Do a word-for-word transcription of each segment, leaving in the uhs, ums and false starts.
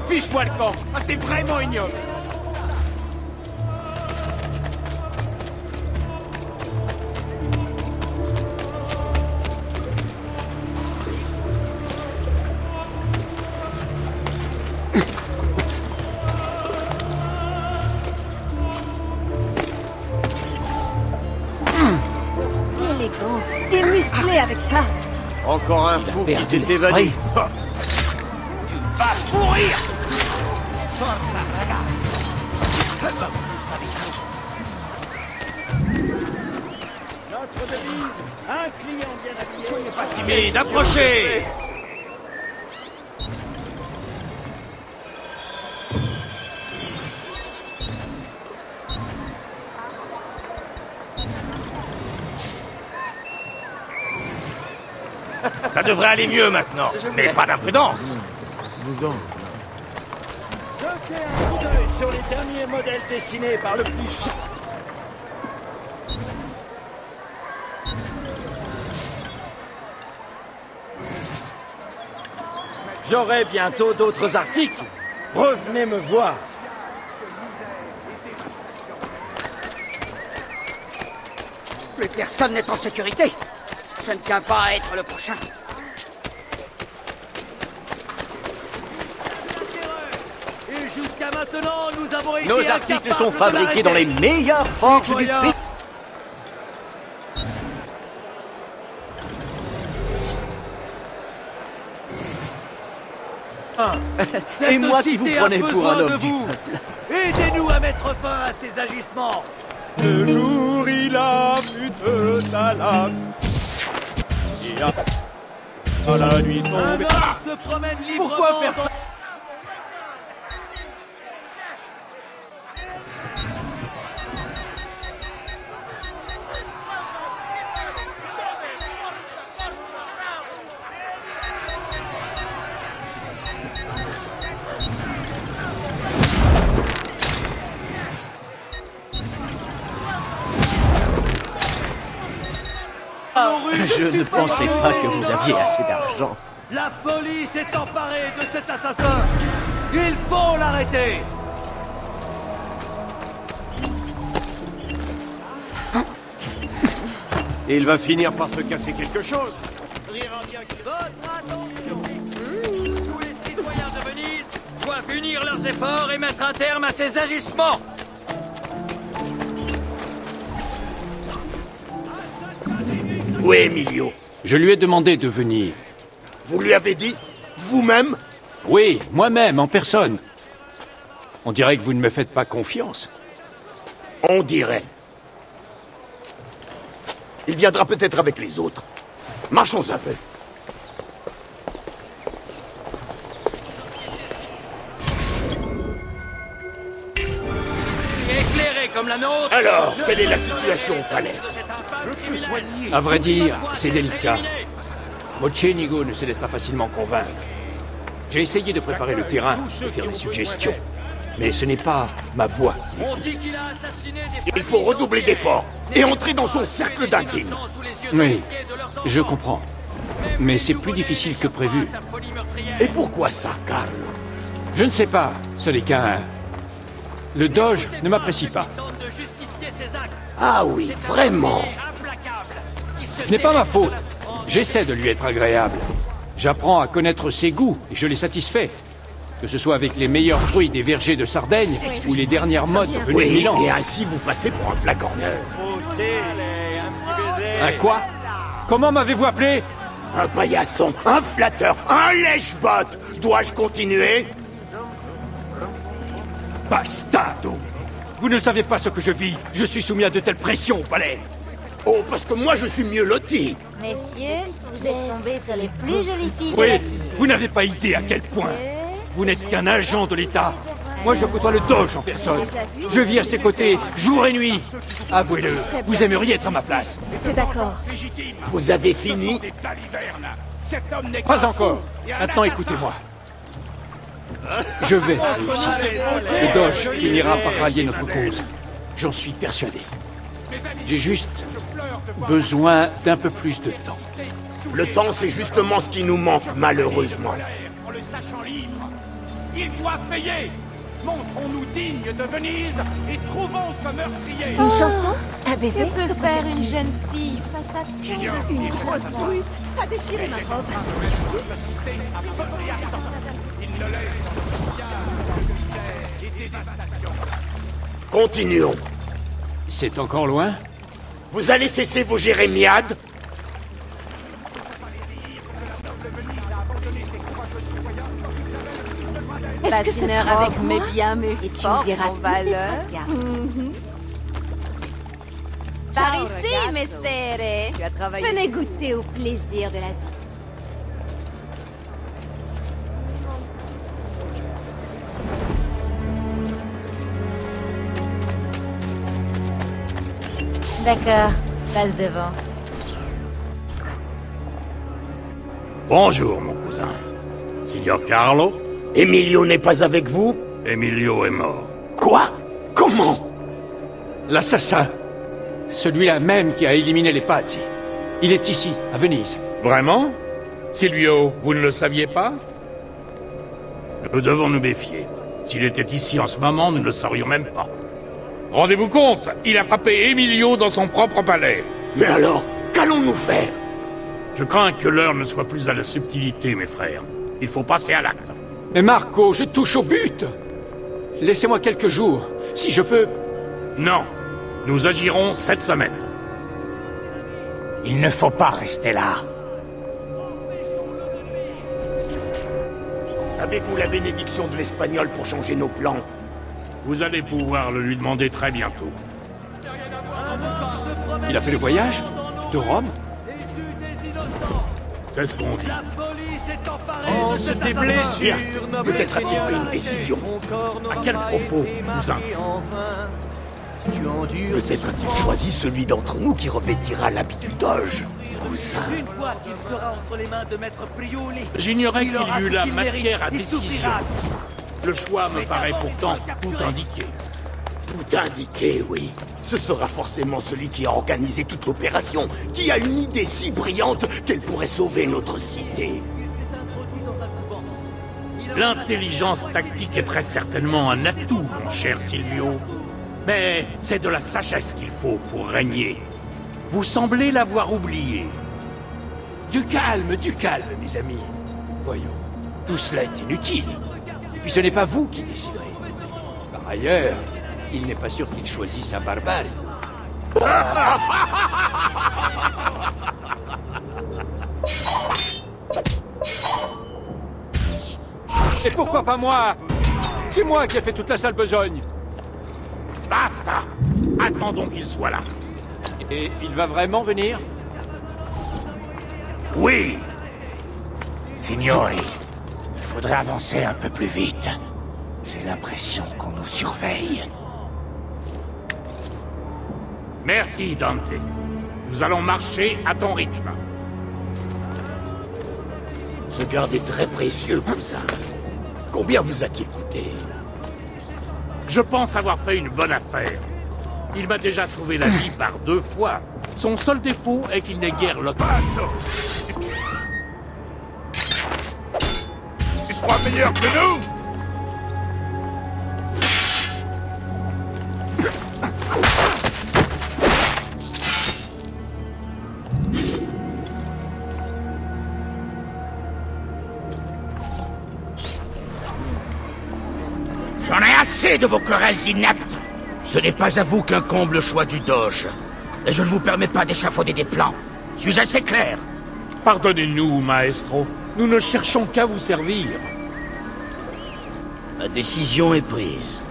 Fiche-moi le camp. Ah, c'est vraiment ignoble. T'es musclé avec ça. Encore un fou qui s'est évadé. Tu vas mourir. Notre devise, un client bien habillé. Pas timide, approchez. Ça devrait aller mieux maintenant, mais pas d'imprudence. Jetez un coup d'œil sur les derniers modèles dessinés par le plus ch... J'aurai bientôt d'autres articles. Revenez me voir. Plus personne n'est en sécurité. Je ne tiens pas à être le prochain. Et jusqu'à maintenant, nous avons été Nos articles incapables sont de fabriqués dans les l'arrêter. meilleures forges du Citoyens. pays. Cette Et moi qui vous cité a prenez pour besoin un homme de du vous. Aidez-nous à mettre fin à ces agissements. Le jour il a de ta lame. Et à à la nuit Un tombée. homme se promène librement. Pourquoi faire ça? dans- nos rues Je ne pensais pas que vous aviez assez d'argent. La folie s'est emparée de cet assassin. Il faut l'arrêter. Et il va finir par se casser quelque chose. Votre attention. Tous les citoyens de Venise doivent unir leurs efforts et mettre un terme à ces agissements. Où est Emilio? Je lui ai demandé de venir. Vous lui avez dit? Vous-même? Oui, moi-même, en personne. On dirait que vous ne me faites pas confiance. On dirait. Il viendra peut-être avec les autres. Marchons un peu. Éclairé comme la nôtre. Alors, quelle est la situation au palais? À vrai dire, c'est délicat. Mocenigo ne se laisse pas facilement convaincre. J'ai essayé de préparer le terrain, de faire des suggestions. Mais ce n'est pas ma voix. On dit qu'il a assassiné des Il faut redoubler d'efforts et entrer dans son cercle d'intimes. Oui, je comprends. Mais c'est plus difficile que prévu. Et pourquoi ça, Karl? Je ne sais pas, ce n'est qu'un... Le Doge ne m'apprécie pas. Ah oui, vraiment. Ce n'est pas ma faute. J'essaie de lui être agréable. J'apprends à connaître ses goûts et je les satisfais. Que ce soit avec les meilleurs fruits des vergers de Sardaigne ou les dernières modes venues de Oui, Milan. et ainsi vous passez pour un flagorneur. Un quoi? Comment m'avez-vous appelé? Un paillasson, un flatteur, un lèche-botte. Dois-je continuer? Bastardo! Vous ne savez pas ce que je vis. Je suis soumis à de telles pressions au palais. Oh, parce que moi je suis mieux loti. Messieurs, vous êtes tombés sur les plus jolies filles de Oui, la cité. vous n'avez pas idée à quel point. Vous n'êtes qu'un agent de l'État. Moi, je côtoie le Doge en personne. Je vis à ses côtés, jour et nuit. Avouez-le, vous aimeriez être à ma place. C'est d'accord. Vous avez fini? Pas encore. Maintenant, écoutez-moi. Je vais réussir. Le Doge finira par rallier notre cause. J'en suis persuadé. J'ai juste besoin d'un peu plus de temps. Le temps, c'est justement ce qui nous manque, malheureusement. Il doit payer. Montrons-nous dignes de Venise et trouvons ce meurtrier. Une chanson? Un baiser? Que peut faire une jeune fille face à tant J'ignore. de Il grosse brute a déchiré ma robe. La cité a peuplé à sang. Il ne laisse que misère et dévastation. Continuons. C'est encore loin? Vous allez cesser vos jérémiades? Est-ce que c'est Passe une heure propre, avec mes moi? biens, mes Et tu forts, oublieras mon toutes les valeur. fracas. Par Ciao, ici, ragazzo. messere. Tu as travaillé. Venez goûter au plaisir de la vie. D'accord, passe devant. Bonjour, mon cousin. Signor Carlo, Emilio n'est pas avec vous? Emilio est mort. Quoi? Comment? L'assassin. Celui-là même qui a éliminé les Pazzi. Il est ici, à Venise. Vraiment? Silvio, vous ne le saviez pas? Nous devons nous méfier. S'il était ici en ce moment, nous ne le saurions même pas. Rendez-vous compte, il a frappé Emilio dans son propre palais. Mais alors, qu'allons-nous faire? Je crains que l'heure ne soit plus à la subtilité, mes frères. Il faut passer à l'acte. Mais Marco, je touche au but. Laissez-moi quelques jours, si je peux... Non, nous agirons cette semaine. Il ne faut pas rester là. Avez-vous la bénédiction de l'Espagnol pour changer nos plans? Vous allez pouvoir le lui demander très bientôt. Il a fait le voyage? De Rome? C'est ce qu'on dit. La police est emparée Oh, de c'est cet des assassin. blessures. Notre Peut-être a-t-il Seigneur pris une l'a décision. fait. Mon corps n'aura À quel pas propos, été cousin? marié en vain. Si tu endures ces Peut-être a-t-il souffrances, choisi celui d'entre nous qui revêtira l'habit du doge. Cousin. une fois qu'il sera entre les mains de Maître Prioli, J'ignorais il aura qu'il y eût ce la qu'il mérite. matière à Il décision. souffrira. Le choix me paraît pourtant tout indiqué. Tout indiqué, oui. Ce sera forcément celui qui a organisé toute l'opération, qui a une idée si brillante qu'elle pourrait sauver notre cité. L'intelligence tactique est très certainement un atout, mon cher Silvio. Mais c'est de la sagesse qu'il faut pour régner. Vous semblez l'avoir oublié. Du calme, du calme, mes amis. Voyons, tout cela est inutile. Puis ce n'est pas vous qui déciderez. Par ailleurs, il n'est pas sûr qu'il choisisse un barbare. Et pourquoi pas moi? C'est moi qui ai fait toute la sale besogne. Basta! Attendons qu'il soit là. Et il va vraiment venir? Oui! Signori, il faudrait avancer un peu plus vite. J'ai l'impression qu'on nous surveille. Merci, Dante. Nous allons marcher à ton rythme. Ce garde est très précieux, cousin. Combien vous a-t-il coûté? Je pense avoir fait une bonne affaire. Il m'a déjà sauvé la vie par deux fois. Son seul défaut est qu'il n'est guère loquace. Tu te crois meilleur que nous? J'en ai assez de vos querelles ineptes. Ce n'est pas à vous qu'incombe le choix du doge. Et je ne vous permets pas d'échafauder des plans. Suis-je assez clair? Pardonnez-nous, maestro. Nous ne cherchons qu'à vous servir. Ma décision est prise.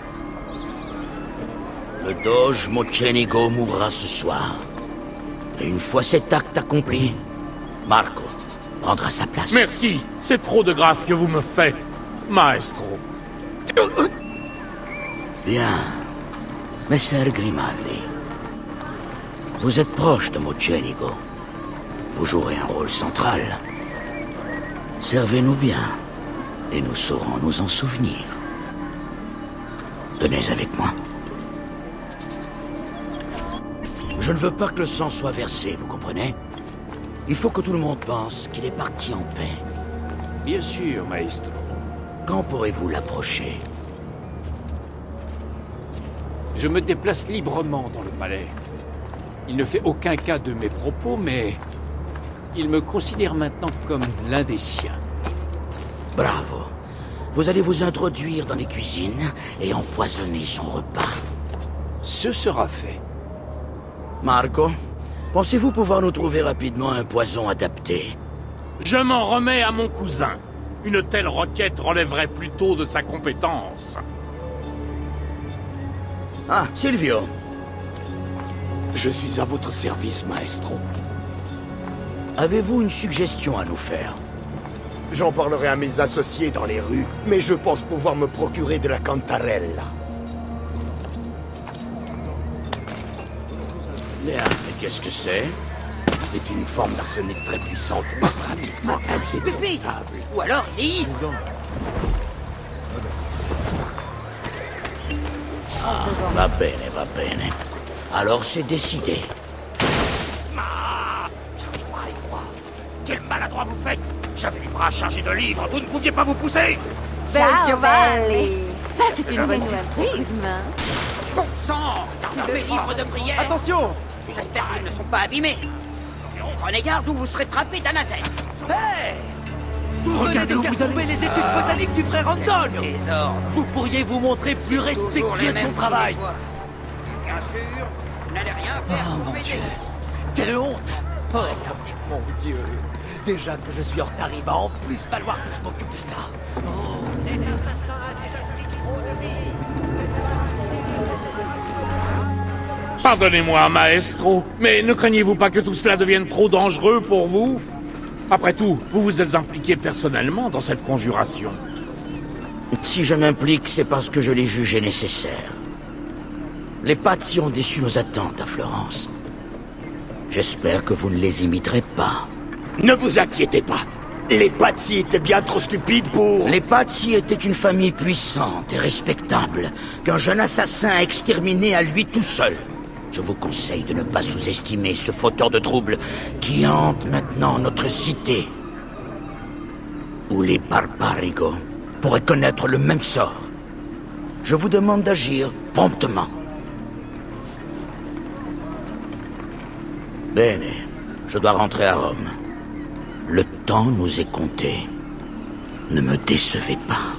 Le doge Mocenigo mourra ce soir. Et une fois cet acte accompli, Marco prendra sa place. Merci. C'est trop de grâce que vous me faites, maestro. Bien. Messer Grimaldi. Vous êtes proche de Mocenigo. Vous jouerez un rôle central. Servez-nous bien, et nous saurons nous en souvenir. Tenez avec moi. Je ne veux pas que le sang soit versé, vous comprenez? Il faut que tout le monde pense qu'il est parti en paix. Bien sûr, maestro. Quand pourrez-vous l'approcher? Je me déplace librement dans le palais. Il ne fait aucun cas de mes propos, mais il me considère maintenant comme l'un des siens. Bravo. Vous allez vous introduire dans les cuisines et empoisonner son repas. Ce sera fait. Marco, pensez-vous pouvoir nous trouver rapidement un poison adapté? Je m'en remets à mon cousin. Une telle requête relèverait plutôt de sa compétence. Ah, Silvio. Je suis à votre service, maestro. Avez-vous une suggestion à nous faire? J'en parlerai à mes associés dans les rues, mais je pense pouvoir me procurer de la cantarella. Léa, mais qu'est-ce que c'est? C'est une forme d'arsenic très puissante, mais pratiquement indétectable. Ou alors, il est ivre. Ah, va bene, va bene. Alors c'est décidé. Ah, j'arrive pas à y croire. Quel maladroit vous faites! J'avais les bras chargés de livres, vous ne pouviez pas vous pousser! Ciao, Giovanni. Ça, c'est une bonne surprise. Bon sang, dans mes livres de prière. Attention! J'espère qu'ils ne sont pas abîmés. Prenez garde ou vous serez frappé d'anathème. Hey! Vous venez de découper les études botaniques du frère Antonio! Désordre. Vous pourriez vous montrer plus Toujours respectueux les de son mêmes travail. fois. Bien sûr, vous n'allez rien faire Oh pour mon m'aider. Dieu! Quelle honte! Oh mon Dieu! Déjà que je suis en retard, il va en plus falloir que je m'occupe de ça. Cet assassin a déjà joué trop de vie. Pardonnez-moi, maestro, mais ne craignez-vous pas que tout cela devienne trop dangereux pour vous? Après tout, vous vous êtes impliqué personnellement dans cette conjuration. Si je m'implique, c'est parce que je l'ai jugé nécessaire. Les Pazzi ont déçu nos attentes à Florence. J'espère que vous ne les imiterez pas. Ne vous inquiétez pas. Les Pazzi étaient bien trop stupides pour... Les Pazzi étaient une famille puissante et respectable, qu'un jeune assassin a exterminé à lui tout seul. Je vous conseille de ne pas sous-estimer ce fauteur de troubles qui hante maintenant notre cité. Où les Barbarigo pourraient connaître le même sort. Je vous demande d'agir promptement. Bene, je dois rentrer à Rome. Le temps nous est compté. Ne me décevez pas.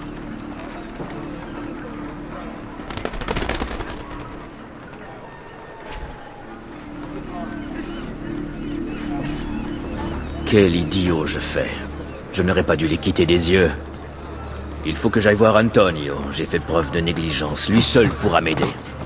Quel idiot je fais. Je n'aurais pas dû les quitter des yeux. Il faut que j'aille voir Antonio. J'ai fait preuve de négligence. Lui seul pourra m'aider.